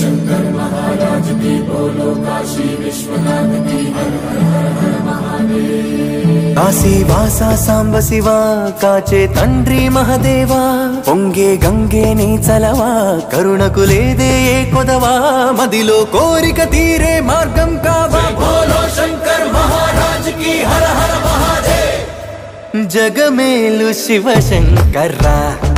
शंकर महाराज की, बोलो काशी विश्वनाथ की, हर हर हर हर महादेव। काशी वासा सांब शिवा, काचे तंड्री महदेवा, పొంగే గంగే నీ చలవా, కరుణకు లేదే ఏ కొదవా, మదిలో కోరిక తీరే మార్గం కావా, बोलो शंकर महाराज की, हर हर महादेव। జగమేలు శివ శంకర్రా।